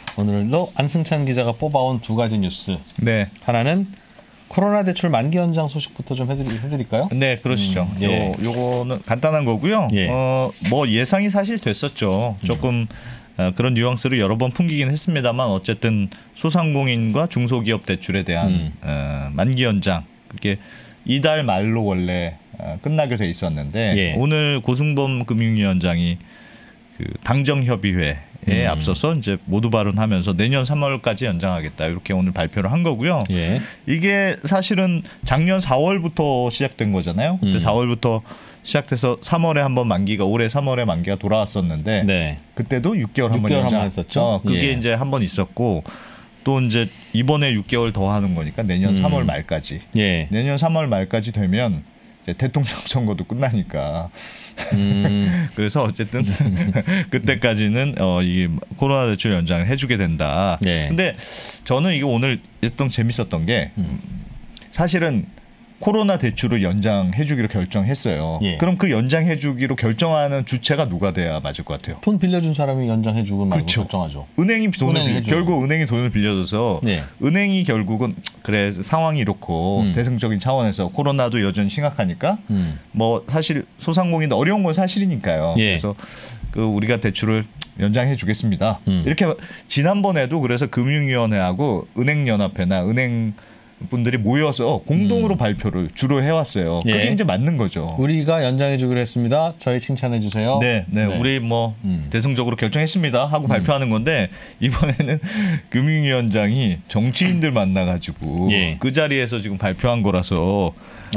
오늘도 안승찬 기자가 뽑아온 두 가지 뉴스. 네. 하나는 코로나 대출 만기 연장 소식부터 좀 해드릴까요? 네, 그러시죠. 예. 요거는 간단한 거고요. 예. 뭐 예상이 사실 됐었죠. 조금 그런 뉘앙스를 여러 번 풍기긴 했습니다만 어쨌든 소상공인과 중소기업 대출에 대한 만기 연장 그게 이달 말로 원래 끝나게 돼 있었는데 예. 오늘 고승범 금융위원장이 그 당정협의회에 앞서서 이제 모두 발언하면서 내년 3월까지 연장하겠다 이렇게 오늘 발표를 한 거고요. 예. 이게 사실은 작년 4월부터 시작된 거잖아요. 그때 4월부터 시작돼서 3월에 한번 만기가 올해 3월에 만기가 돌아왔었는데 네. 그때도 6개월 한번 6개월 연장. 한번 했었죠. 그게 예. 이제 한번 있었고 또 이제 이번에 6개월 더 하는 거니까 내년 3월 말까지. 예. 내년 3월 말까지 되면 이제 대통령 선거도 끝나니까. 그래서 어쨌든 그때까지는 이 코로나 대출 연장을 해주게 된다. 네. 근데 저는 이게 오늘 일단 재밌었던 게 사실은 코로나 대출을 연장해주기로 결정했어요. 예. 그럼 그 연장해주기로 결정하는 주체가 누가 돼야 맞을 것 같아요? 돈 빌려준 사람이 연장해주고 말고 그렇죠. 결정하죠. 은행이 은행이 결국 은행이 돈을 빌려줘서 네. 은행이 결국은 그래 상황이 이렇고 대승적인 차원에서 코로나도 여전히 심각하니까 뭐 사실 소상공인도 어려운 건 사실이니까요. 예. 그래서 그 우리가 대출을 연장해 주겠습니다. 이렇게 지난번에도 그래서 금융위원회하고 은행연합회나 은행 분들이 모여서 공동으로 발표를 주로 해왔어요. 그게 예. 이제 맞는 거죠. 우리가 연장해주기로 했습니다. 저희 칭찬해 주세요. 네. 우리 뭐 대승적으로 결정했습니다 하고 발표하는 건데 이번에는 금융위원장이 정치인들 만나가지고 예. 그 자리에서 지금 발표한 거라서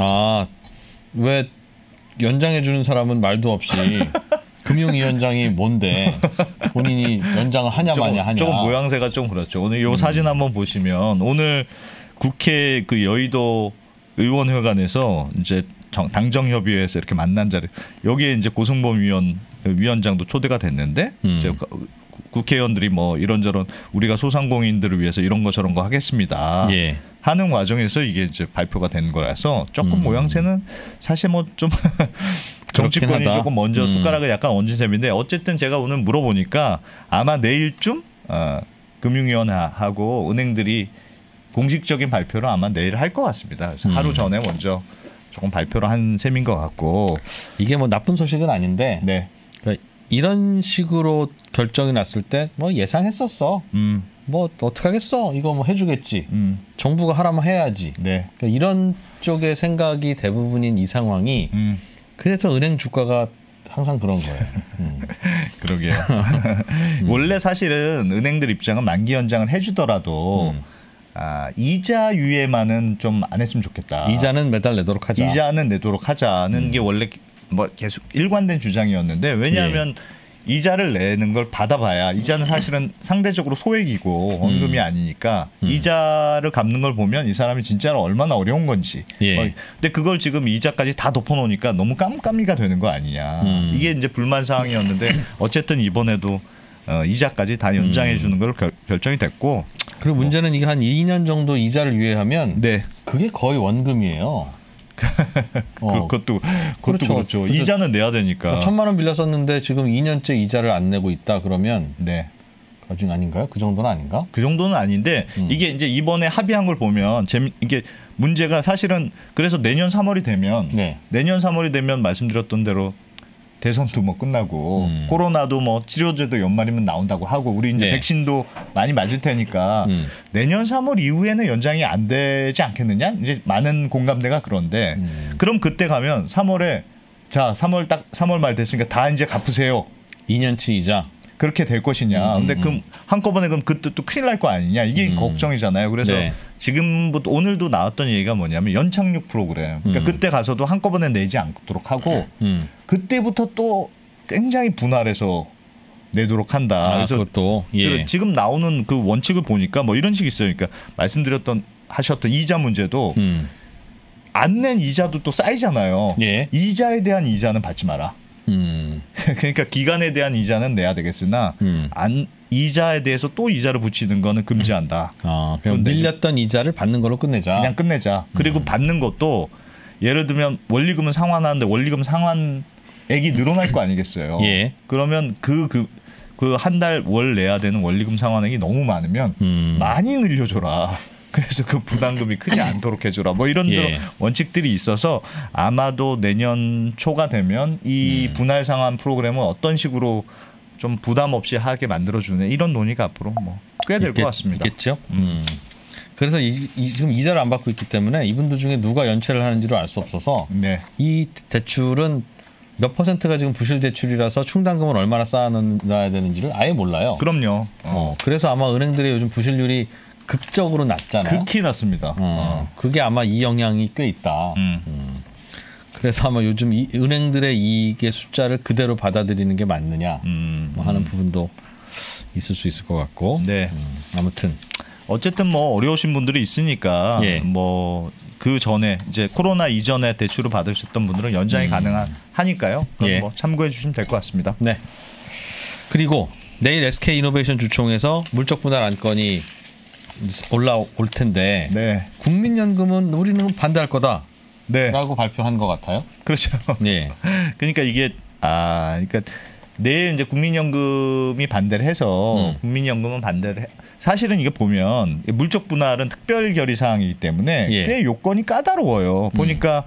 왜 연장해주는 사람은 말도 없이 금융위원장이 뭔데 본인이 연장을 하냐 마냐 하냐. 조금 모양새가 좀 그렇죠. 오늘 이 사진 한번 보시면 오늘 국회 그 여의도 의원회관에서 이제 당정협의회에서 이렇게 만난 자리 여기에 이제 고승범 위원장도 초대가 됐는데 이제 국회의원들이 뭐 이런저런 우리가 소상공인들을 위해서 이런 거 저런 거 하겠습니다. 예. 하는 과정에서 이게 이제 발표가 된 거라서 조금 모양새는 사실 뭐 좀 정치권이 조금 먼저 숟가락을 약간 얹은 셈인데 어쨌든 제가 오늘 물어보니까 아마 내일쯤 금융위원회하고 은행들이 공식적인 발표를 아마 내일 할 것 같습니다. 그래서 하루 전에 먼저 조금 발표를 한 셈인 것 같고 이게 뭐 나쁜 소식은 아닌데 네. 그러니까 이런 식으로 결정이 났을 때 뭐 예상했었어. 뭐 어떡하겠어. 이거 뭐 해주겠지. 정부가 하라면 해야지. 네. 그러니까 이런 쪽의 생각이 대부분인 이 상황이 그래서 은행 주가가 항상 그런 거예요. 그러게요. 원래 사실은 은행들 입장은 만기 연장을 해주더라도 이자 유예만은 좀 안 했으면 좋겠다. 이자는 매달 내도록 하자. 이자는 내도록 하자는 게 원래 뭐 계속 일관된 주장이었는데 왜냐하면 이자를 내는 걸 받아봐야 이자는 사실은 상대적으로 소액이고 원금이 아니니까 이자를 갚는 걸 보면 이 사람이 진짜로 얼마나 어려운 건지. 예. 근데 그걸 지금 이자까지 다 덮어놓으니까 너무 깜깜이가 되는 거 아니냐. 이게 이제 불만 사항이었는데 어쨌든 이번에도 이자까지 다 연장해 주는 걸로 결정이 됐고. 그리고 문제는 이게 한 2년 정도 이자를 유예하면 네. 그게 거의 원금이에요. 그것도 그렇죠. 이자는 내야 되니까. 1,000만 원 빌렸었는데 지금 2년째 이자를 안 내고 있다 그러면 네. 가중 아닌가요? 그 정도는 아닌가? 그 정도는 아닌데 이게 이제 이번에 합의한 걸 보면 이게 문제가 사실은 그래서 내년 3월이 되면 말씀드렸던 대로 대선도 뭐 끝나고 코로나도 뭐 치료제도 연말이면 나온다고 하고 우리 이제 백신도 많이 맞을 테니까 내년 3월 이후에는 연장이 안 되지 않겠느냐? 이제 많은 공감대가 그런데 그럼 그때 가면 3월에 자 3월 말 됐으니까 다 이제 갚으세요. 2년치 이자. 그렇게 될 것이냐. 근데 그럼 한꺼번에 그럼 그때 또 큰일 날 거 아니냐. 이게 걱정이잖아요. 그래서 지금부터 오늘도 나왔던 얘기가 뭐냐면 연착륙 프로그램. 그러니까 그때 가서도 한꺼번에 내지 않도록 하고 그때부터 또 굉장히 분할해서 내도록 한다. 그래서 그것도 지금 나오는 그 원칙을 보니까 뭐 이런 식이 있어요. 그러니까 하셨던 이자 문제도 안 낸 이자도 또 쌓이잖아요. 예. 이자에 대한 이자는 받지 마라. 그러니까 기간에 대한 이자는 내야 되겠으나 이자에 대해서 또 이자를 붙이는 거는 금지한다. 그럼 밀렸던 이자를 받는 걸로 끝내자. 그냥 끝내자. 그리고 받는 것도 예를 들면 원리금은 상환하는데 원리금 상환액이 늘어날 거 아니겠어요. 예. 그러면 그 그 한 달 월 내야 되는 원리금 상환액이 너무 많으면 많이 늘려줘라. 그래서 그 부담금이 크지 않도록 해줘라. 뭐 이런 예. 원칙들이 있어서 아마도 내년 초가 되면 이 분할 상환 프로그램은 어떤 식으로 좀 부담 없이 하게 만들어주는 이런 논의가 앞으로 뭐 꽤 될 것 같습니다. 있겠죠. 그래서 지금 이자를 안 받고 있기 때문에 이분들 중에 누가 연체를 하는지를 알 수 없어서 네. 이 대출은 몇 퍼센트가 지금 부실 대출이라서 충당금을 얼마나 쌓아놔야 되는지를 아예 몰라요. 그럼요. 그래서 아마 은행들의 요즘 부실률이 극적으로 낮잖아요. 극히 낮습니다. 그게 아마 이 영향이 꽤 있다. 그래서 아마 요즘 이 은행들의 이익의 숫자를 그대로 받아들이는 게 맞느냐 뭐 하는 부분도 있을 수 있을 것 같고. 네. 아무튼 어쨌든 뭐 어려우신 분들이 있으니까 예. 뭐 그 전에 이제 코로나 이전에 대출을 받으셨던 분들은 연장이 가능하니까요. 그럼 예. 뭐 참고해 주시면 될 것 같습니다. 네. 그리고 내일 SK 이노베이션 주총에서 물적 분할 안건이 올라올 텐데 네. 국민연금은 우리는 반대할 거다라고 네. 발표한 것 같아요. 그렇죠. 예. 그러니까 이게 그러니까 내일 이제 국민연금이 반대를 해서 국민연금은 반대를 사실은 이게 보면 물적 분할은 특별 결의 사항이기 때문에 예. 꽤 요건이 까다로워요. 보니까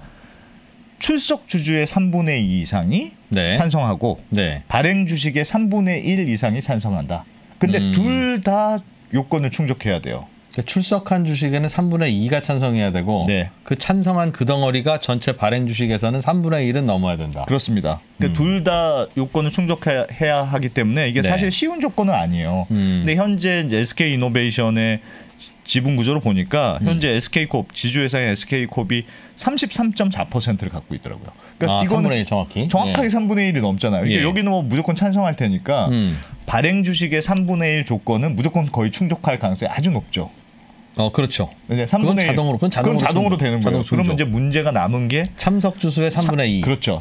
출석 주주의 3분의 2 이상이 네. 찬성하고 네. 발행 주식의 3분의 1 이상이 찬성한다. 근데 둘 다 요건을 충족해야 돼요. 그러니까 출석한 주식에는 3분의 2가 찬성해야 되고 네. 그 찬성한 그 덩어리가 전체 발행 주식에서는 3분의 1은 넘어야 된다. 그렇습니다. 그러니까 둘 다 요건을 충족해야 하기 때문에 이게 네. 사실 쉬운 조건은 아니에요. 근데 현재 이제 SK 이노베이션의 지분 구조를 보니까 현재 SK콥 지주회사의 SK콥이 33.4%를 갖고 있더라고요. 그러니까 이거는 3분의 1 정확히. 정확하게 예. 3분의 1이 넘잖아요. 그러니까 예. 여기는 뭐 무조건 찬성할 테니까 발행 주식의 3분의 1 조건은 무조건 거의 충족할 가능성이 아주 높죠. 그렇죠. 네, 3분의 그건 자동으로 되는 거예요. 그러면 이제 문제가 남은 게 참석 주수의 3분의 2. 그렇죠.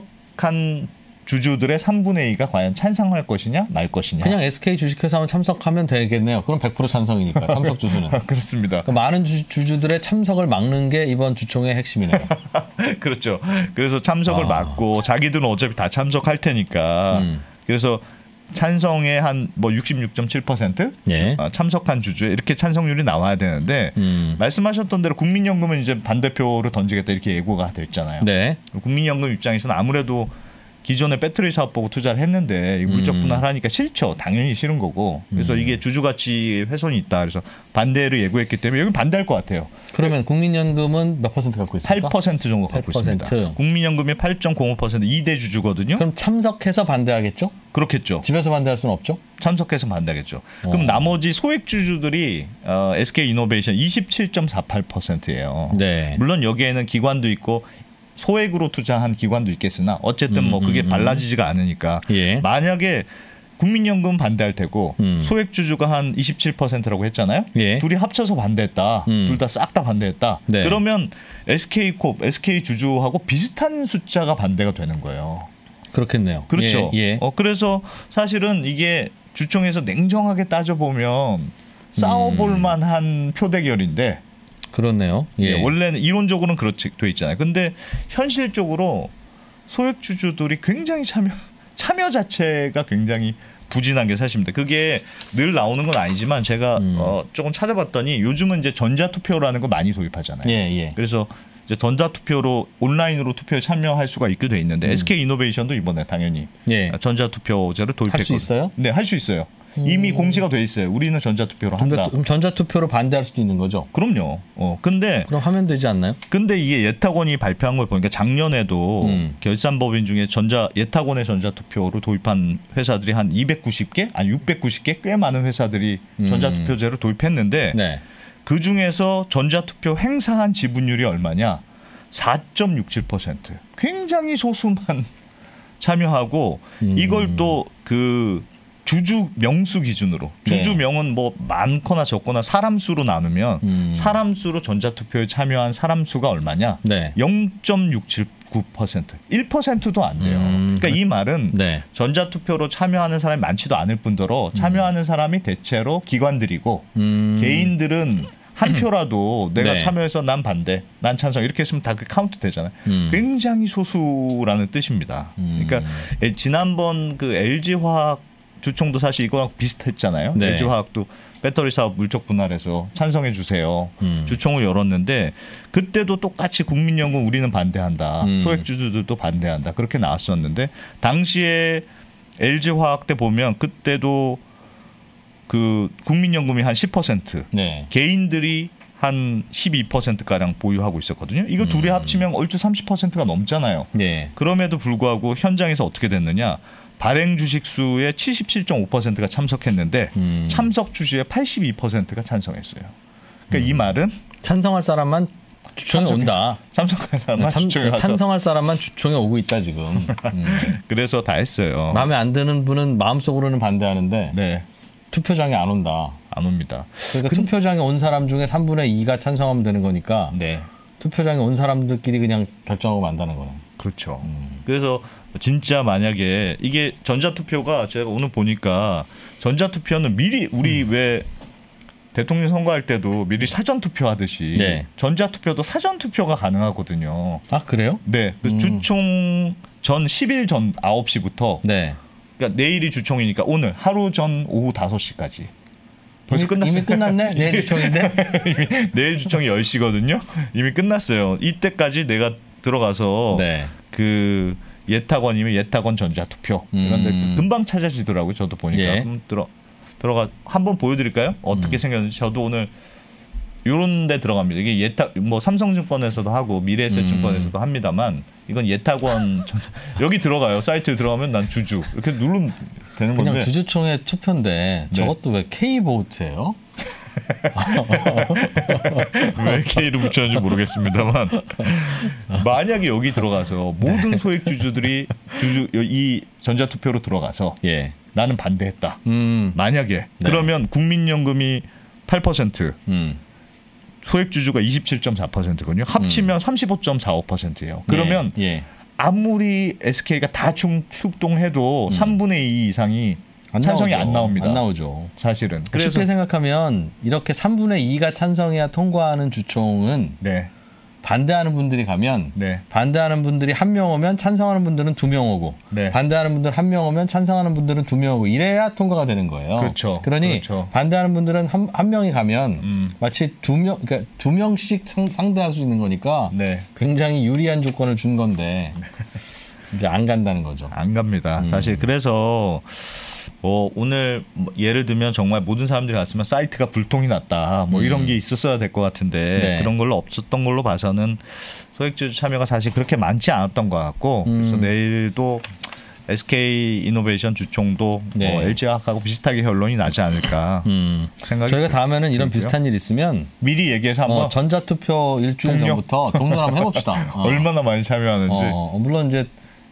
참석한 주주들의 3분의 2가 과연 찬성할 것이냐 말 것이냐. 그냥 SK 주식회사만 참석하면 되겠네요. 그럼 100% 찬성이니까 참석 주수는. 그렇습니다. 그러니까 많은 주주들의 참석을 막는 게 이번 주총의 핵심이네요. 그렇죠. 그래서 참석을 막고 자기들은 어차피 다 참석할 테니까 그래서 찬성의 한 뭐 66.7% 예. 참석한 주주에 이렇게 찬성률이 나와야 되는데 말씀하셨던 대로 국민연금은 이제 반대표를 던지겠다 이렇게 예고가 됐잖아요. 네. 국민연금 입장에서는 아무래도 기존에 배터리 사업 보고 투자를 했는데 물적 분할하니까 싫죠. 당연히 싫은 거고. 그래서 이게 주주 가치 훼손이 있다. 그래서 반대를 예고했기 때문에 여기 반대할 것 같아요. 그러면 국민연금은 몇 퍼센트 갖고 있습니까? 8% 정도 갖고 8%. 있습니다. 국민연금이 8.05% 2대 주주거든요. 그럼 참석해서 반대하겠죠? 그렇겠죠. 집에서 반대할 수는 없죠? 참석해서 반대하겠죠. 그럼 나머지 소액 주주들이 SK 이노베이션 27.48%예요. 네. 물론 여기에는 기관도 있고 소액으로 투자한 기관도 있겠으나 어쨌든 뭐 그게 달라지지가 않으니까 예. 만약에 국민연금 반대할 테고 소액 주주가 한 27%라고 했잖아요. 예. 둘이 합쳐서 반대했다. 둘 다 싹 다 반대했다. 네. 그러면 SK콥, SK 주주하고 비슷한 숫자가 반대가 되는 거예요. 그렇겠네요. 그렇죠. 예. 예. 그래서 사실은 이게 주총에서 냉정하게 따져보면 싸워볼 만한 표대결인데 그렇네요. 예. 원래는 이론적으로는 그렇게 돼 있잖아요. 근데 현실적으로 소액 주주들이 굉장히 참여 자체가 굉장히 부진한 게 사실입니다. 그게 늘 나오는 건 아니지만 제가 조금 찾아봤더니 요즘은 이제 전자투표라는 거 많이 도입하잖아요. 예. 그래서 이제 전자투표로 온라인으로 투표에 참여할 수가 있게 돼 있는데 SK 이노베이션도 이번에 당연히 전자투표제를 도입했거든요. 할 수 있어요? 네, 할 수 있어요. 이미 공시가 돼 있어요. 우리는 전자투표로 한다. 그럼 전자투표로 반대할 수도 있는 거죠? 그럼요. 근데 그럼 하면 되지 않나요? 근데 이게 예탁원이 발표한 걸 보니까 작년에도 결산법인 중에 예탁원의 전자투표로 도입한 회사들이 한 290개, 아니 690개 꽤 많은 회사들이 전자투표제를 도입했는데 네. 그 중에서 전자투표 행사한 지분율이 얼마냐? 4.67%. 굉장히 소수만 참여하고 이걸 또 그 주주 명수 기준으로 주주 명은 뭐 많거나 적거나 사람 수로 나누면 사람 수로 전자투표에 참여한 사람 수가 얼마냐? 네. 0.679%. 1%도 안 돼요. 그러니까 이 말은 전자투표로 참여하는 사람이 많지도 않을 뿐더러 참여하는 사람이 대체로 기관들이고 개인들은 한 표라도 내가 참여해서 난 반대, 난 찬성 이렇게 했으면 다 그 카운트 되잖아요. 굉장히 소수라는 뜻입니다. 그러니까 지난번 그 LG화학 주총도 사실 이거랑 비슷했잖아요. 네. LG화학도 배터리 사업 물적 분할해서 찬성해 주세요. 주총을 열었는데 그때도 똑같이 국민연금 우리는 반대한다. 소액주주들도 반대한다. 그렇게 나왔었는데 당시에 LG화학 때 보면 그때도 그 국민연금이 한 10%, 네. 개인들이 한 12%가량 보유하고 있었거든요. 이거 둘이 합치면 얼추 30%가 넘잖아요. 네. 그럼에도 불구하고 현장에서 어떻게 됐느냐. 발행 주식 수의 77.5%가 참석했는데 참석 주주의 82%가 찬성했어요. 그러니까 이 말은 찬성할 사람만 주총에 온다. 참석할 사람만 주총에 가서. 찬성할 사람만 주총에 오고 있다 지금. 그래서 다 했어요. 마음에 안 드는 분은 마음속으로는 반대하는데 네. 투표장에 안 온다. 안 옵니다. 그러니까 투표장에 온 사람 중에 3분의 2가 찬성하면 되는 거니까 네. 투표장에 온 사람들끼리 그냥 결정하고 만다는 거는. 그렇죠. 그래서 진짜 만약에 이게 전자투표가 제가 오늘 보니까 전자투표는 미리 우리 왜 대통령 선거할 때도 미리 사전투표하듯이 네. 전자투표도 사전투표가 가능하거든요. 아 그래요? 네. 주총 전 10일 전 9시부터 네. 그러니까 내일이 주총이니까 오늘 하루 전 오후 5시까지. 벌써 끝났어요. 이미 끝났네? 내일 주총인데? 내일 주총이 10시거든요. 이미 끝났어요. 이때까지 내가 들어가서 네. 그 예탁원이면 예탁원 전자투표 이런데 금방 찾아지더라고요. 저도 보니까. 예. 들어가 한번 보여드릴까요? 어떻게 생겼는지. 저도 오늘 이런 데 들어갑니다. 이게 예탁 뭐 삼성증권에서도 하고 미래에셋증권에서도 합니다만 이건 예탁원 여기 들어가요. 사이트에 들어가면 난 주주 이렇게 누르면 되는 건데. 그냥 주주총회 투표인데 저것도 왜 K보트예요? 왜 K를 붙였는지 모르겠습니다만 만약에 여기 들어가서 모든 소액주주들이 이 전자투표로 들어가서 예. 나는 반대했다. 만약에 네. 그러면 국민연금이 8%, 소액주주가 27.4%거든요. 합치면 35.45%예요. 그러면 예. 아무리 SK가 다 출동해도 3분의 2 이상이 찬성이 안 나옵니다. 안 나오죠. 사실은. 그래서 쉽게 생각하면 이렇게 3분의 2가 찬성해야 통과하는 주총은 네. 반대하는 분들이 가면 네. 반대하는 분들이 1명 오면 찬성하는 분들은 2명 오고 네. 반대하는 분들 1명 오면 찬성하는 분들은 2명 오고 이래야 통과가 되는 거예요. 그렇죠. 그러니 그렇죠. 반대하는 분들은 한 명이 가면 마치 2명 그러니까 2명씩 상대할 수 있는 거니까 네. 굉장히 유리한 조건을 준 건데 이제 안 간다는 거죠. 안 갑니다. 사실 그래서 뭐 오늘 예를 들면 정말 모든 사람들이 갔으면 사이트가 불통이 났다 뭐 이런 게 있었어야 될 것 같은데 네. 그런 걸로 없었던 걸로 봐서는 소액주주 참여가 사실 그렇게 많지 않았던 것 같고 그래서 내일도 SK이노베이션 주총도 네. 뭐 LG화학하고 비슷하게 결론이 나지 않을까 생각이 저희가 다음에는 이런 들고요. 비슷한 일 있으면 미리 얘기해서 한번 전자투표 일주일 전부터 동료 한번 해봅시다. 얼마나 많이 참여하는지 물론 이제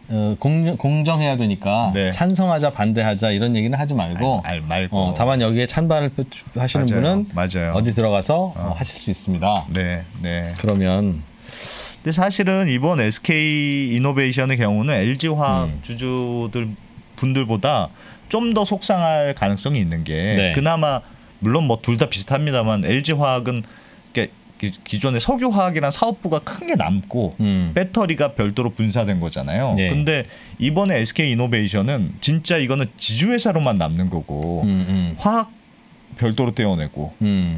공정해야 되니까 네. 찬성하자 반대하자 이런 얘기는 하지 말고, 말고. 다만 여기에 찬반을 하시는 분은 맞아요. 어디 들어가서 하실 수 있습니다. 네, 네. 그러면 근데 사실은 이번 SK이노베이션의 경우는 LG화학 주주들 분들보다 좀 더 속상할 가능성이 있는 게 네. 그나마 물론 뭐 둘 다 비슷합니다만 LG화학은 기존의 석유화학이란 사업부가 큰 게 남고 배터리가 별도로 분사된 거잖아요. 네. 근데 이번에 SK이노베이션은 진짜 이거는 지주회사로만 남는 거고 화학 별도로 떼어내고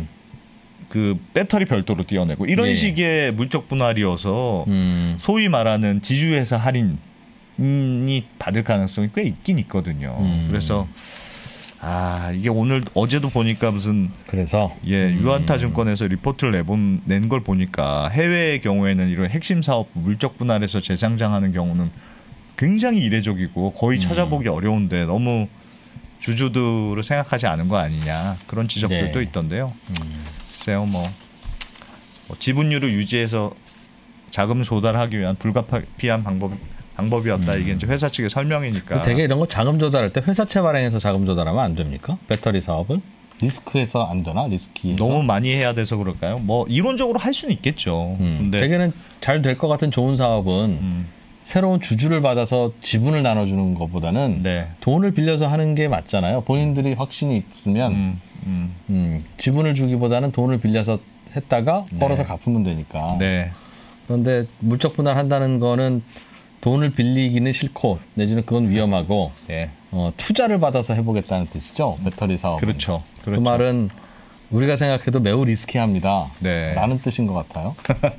그 배터리 별도로 떼어내고 이런 예. 식의 물적 분할이어서 소위 말하는 지주회사 할인이 받을 가능성이 꽤 있긴 있거든요. 그래서 이게 오늘 어제도 보니까 무슨 그래서 유한타증권에서 리포트를 낸 걸 보니까 해외의 경우에는 이런 핵심 사업 물적 분할해서 재상장하는 경우는 굉장히 이례적이고 거의 찾아보기 어려운데 너무 주주들을 생각하지 않은 거 아니냐 그런 지적들도 네. 있던데요. 글쎄요, 뭐 지분율을 유지해서 자금 조달하기 위한 불가피한 방법이었다. 이게 이제 회사 측의 설명이니까. 되게 이런 거 자금 조달할 때 회사채 발행해서 자금 조달하면 안 됩니까? 배터리 사업을 리스크해서 안 되나? 리스키에서 너무 많이 해야 돼서 그럴까요? 뭐 이론적으로 할 수는 있겠죠. 근데 대개는 잘 될 것 같은 좋은 사업은 새로운 주주를 받아서 지분을 나눠주는 것보다는 네. 돈을 빌려서 하는 게 맞잖아요. 본인들이 확신이 있으면 지분을 주기보다는 돈을 빌려서 했다가 벌어서 갚으면 되니까. 네. 그런데 물적 분할한다는 거는 돈을 빌리기는 싫고 내지는 그건 위험하고 예. 투자를 받아서 해보겠다는 뜻이죠. 배터리 사업. 그렇죠. 그 말은 우리가 생각해도 매우 리스키합니다. 네. 라는 뜻인 것 같아요.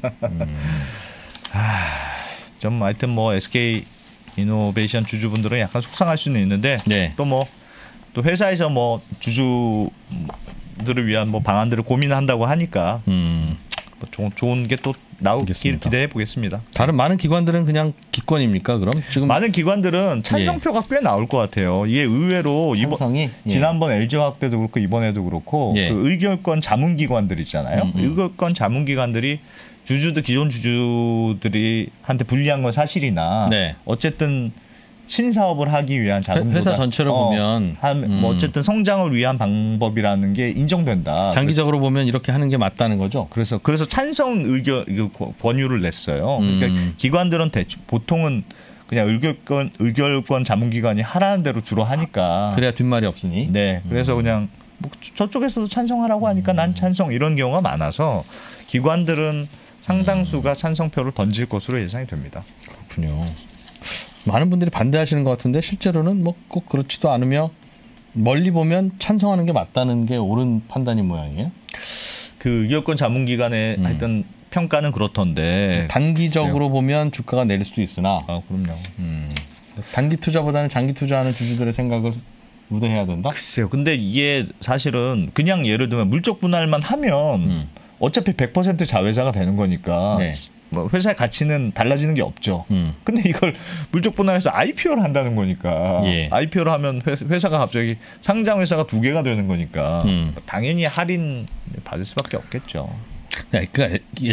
좀 하여튼 뭐 SK 이노베이션 주주분들은 약간 속상할 수는 있는데 네. 또 회사에서 뭐 주주들을 위한 뭐 방안들을 고민한다고 하니까 뭐 좋은 게 또 나오길 기대해 보겠습니다. 다른 많은 기관들은 그냥 기권입니까? 그럼 지금 많은 기관들은 찬성표가 꽤 나올 것 같아요. 이게 의외로 찬성이? 지난번 LG화학 때도 그렇고 이번에도 그렇고 그 의결권 자문기관들 있잖아요. 의결권 자문기관들이 기존 주주들이 한테 불리한 건 사실이나 어쨌든 신사업을 하기 위한 자금조달 회사 전체로 보면 뭐 어쨌든 성장을 위한 방법이라는 게 인정된다. 장기적으로 보면 이렇게 하는 게 맞다는 거죠. 그래서 찬성 권유를 냈어요. 그러니까 기관들은 보통은 그냥 의결권 자문기관이 하라는 대로 주로 하니까 그래야 뒷말이 없으니. 네, 그래서 그냥 뭐 저쪽에서도 찬성하라고 하니까 난 찬성 이런 경우가 많아서 기관들은 상당수가 찬성표를 던질 것으로 예상이 됩니다. 그렇군요. 많은 분들이 반대하시는 것 같은데 실제로는 뭐 꼭 그렇지도 않으며 멀리 보면 찬성하는 게 맞다는 게 옳은 판단인 모양이에요. 그 의결권 자문기관의 하여튼 평가는 그렇던데 단기적으로 글쎄요. 보면 주가가 내릴 수도 있으나 그럼요. 단기 투자보다는 장기 투자하는 주주들의 생각을 우대해야 된다? 글쎄요. 근데 이게 사실은 그냥 예를 들면 물적 분할만 하면 어차피 100% 자회사가 되는 거니까 네. 뭐 회사의 가치는 달라지는 게 없죠. 근데 이걸 물적 분할해서 IPO를 한다는 거니까 IPO를 하면 회사가 갑자기 상장 회사가 2개가 되는 거니까 당연히 할인 받을 수밖에 없겠죠. 네, 그러니까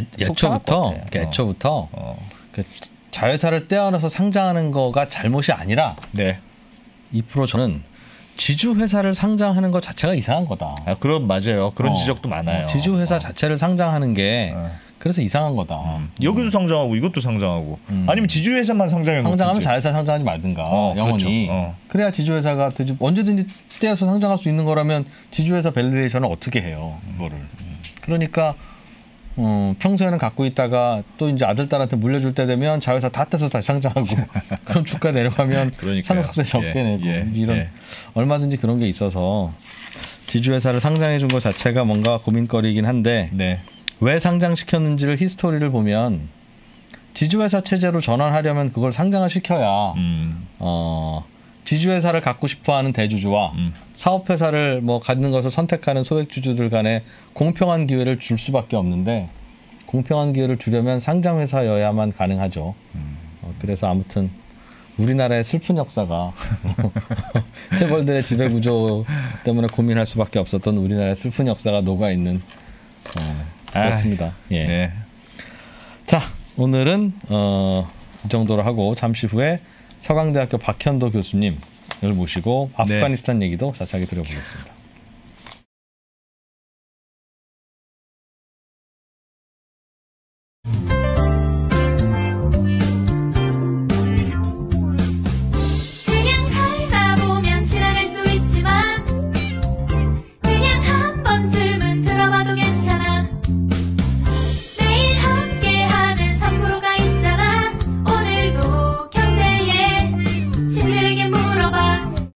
애초부터 그 자회사를 떼어내서 상장하는 거가 잘못이 아니라 2% 저는 지주회사를 상장하는 것 자체가 이상한 거다. 그럼 맞아요. 그런 지적도 많아요. 지주회사 자체를 상장하는 게 그래서 이상한 거다. 여기도 상장하고 이것도 상장하고 아니면 지주회사만 상장하면 자회사 상장하지 말든가 영원히. 그렇죠. 그래야 지주회사가 언제든지 떼어서 상장할 수 있는 거라면 지주회사 밸류에이션을 어떻게 해요. 그거를. 그러니까 평소에는 갖고 있다가 또 이제 아들딸한테 물려줄 때 되면 자회사 다 떼서 다시 상장하고 그럼 주가 내려가면 상속세 적게 내고 이런 얼마든지 그런 게 있어서 지주회사를 상장해 준 것 자체가 뭔가 고민거리이긴 한데 왜 상장시켰는지를 히스토리를 보면 지주회사 체제로 전환하려면 그걸 상장을 시켜야 지주회사를 갖고 싶어하는 대주주와 사업회사를 뭐 갖는 것을 선택하는 소액주주들 간에 공평한 기회를 줄 수밖에 없는데 공평한 기회를 주려면 상장회사여야만 가능하죠. 그래서 아무튼 우리나라의 슬픈 역사가 재벌들의 지배구조 때문에 고민할 수밖에 없었던 우리나라의 슬픈 역사가 녹아있는 그렇습니다. 자, 오늘은 이 정도로 하고 잠시 후에 서강대학교 박현도 교수님을 모시고 아프가니스탄 얘기도 자세하게 들어보겠습니다.